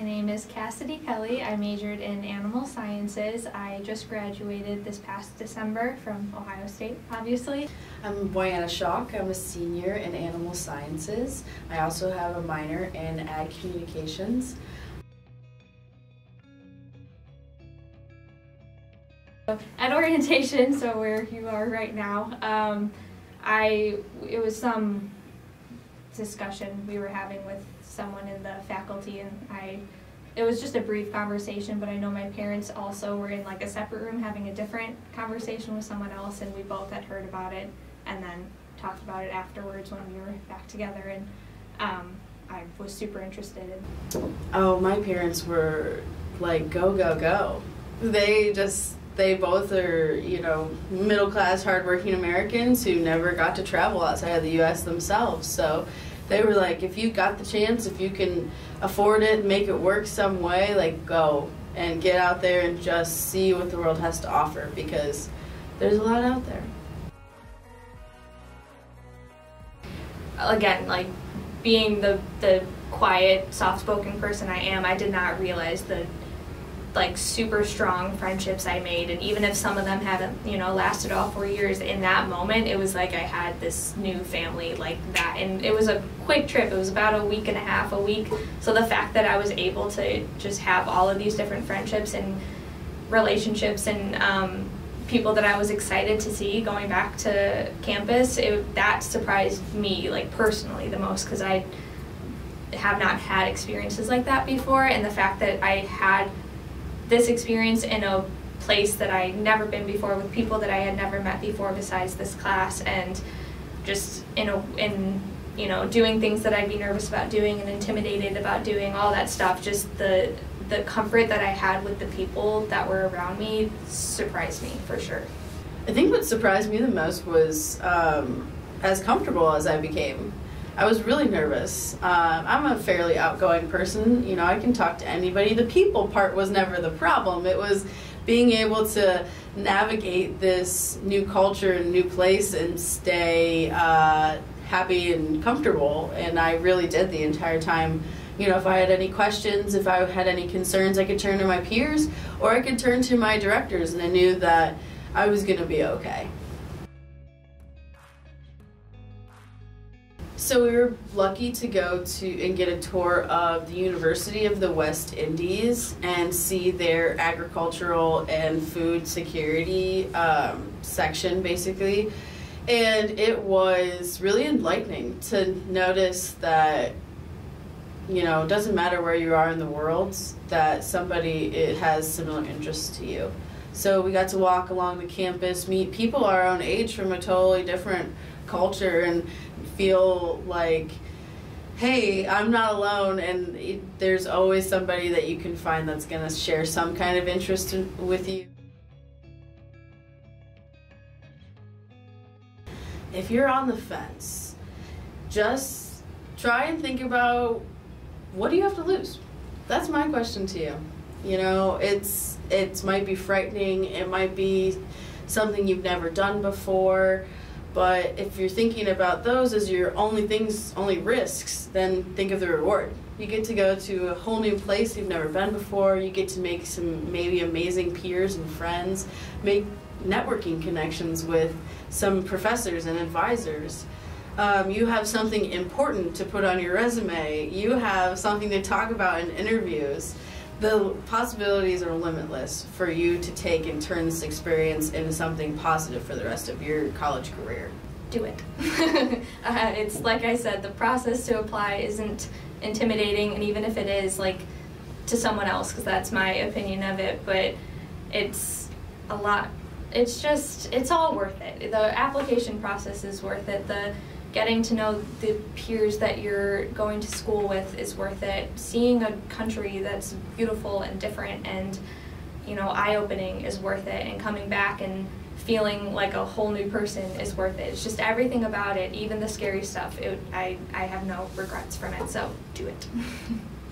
name is Cassidy Kelly. I majored in animal sciences. I just graduated this past December from Ohio State, obviously. I'm Boyanna Schock. I'm a senior in animal sciences. I also have a minor in ag communications. At orientation, so where you are right now, it was some discussion we were having with someone in the faculty, and it was just a brief conversation, but I know my parents also were in like a separate room having a different conversation with someone else, and we both had heard about it and then talked about it afterwards when we were back together, and I was super interested in. Oh, my parents were like, go, go, go. They both are, middle-class, hardworking Americans who never got to travel outside of the U.S. themselves. So they were like, if you got the chance, if you can afford it, make it work some way, like, go and get out there and just see what the world has to offer, because there's a lot out there. Again, like, being the quiet, soft-spoken person I am, I did not realize the super strong friendships I made, and even if some of them haven't lasted all 4 years, in that moment it was like I had this new family like that, and it was a quick trip. It was about a week and a half, a week, so the fact that I was able to just have all of these different friendships and relationships and people that I was excited to see going back to campus, that surprised me personally the most, because I have not had experiences like that before, and the fact that I had this experience in a place that I'd never been before, with people that I had never met before besides this class, and just in doing things that I'd be nervous about doing and intimidated about doing, all that stuff, just the comfort that I had with the people that were around me surprised me for sure. I think what surprised me the most was as comfortable as I became. I was really nervous. I'm a fairly outgoing person. I can talk to anybody. The people part was never the problem. It was being able to navigate this new culture and new place and stay happy and comfortable. And I really did the entire time. If I had any questions, if I had any concerns, I could turn to my peers or I could turn to my directors, and I knew that I was going to be okay. So we were lucky to go to and get a tour of the University of the West Indies and see their agricultural and food security section, basically. And it was really enlightening to notice that, it doesn't matter where you are in the world, that somebody has similar interests to you. So we got to walk along the campus, meet people our own age from a totally different culture, and feel like, hey, I'm not alone, and there's always somebody that you can find that's going to share some kind of interest with you. If you're on the fence, just try and think about, what do you have to lose? That's my question to you. It might be frightening, it might be something you've never done before, but if you're thinking about those as your only risks, then think of the reward. You get to go to a whole new place you've never been before, you get to make some maybe amazing peers and friends, make networking connections with some professors and advisors. You have something important to put on your resume, you have something to talk about in interviews. The possibilities are limitless for you to take and turn this experience into something positive for the rest of your college career. Do it. It's like I said, the process to apply isn't intimidating, and even if it is, to someone else, because that's my opinion of it, but it's a lot. It's all worth it. The application process is worth it. The getting to know the peers that you're going to school with is worth it. Seeing a country that's beautiful and different and, eye-opening is worth it. And coming back and feeling like a whole new person is worth it. It's just everything about it, even the scary stuff. I have no regrets from it, so do it.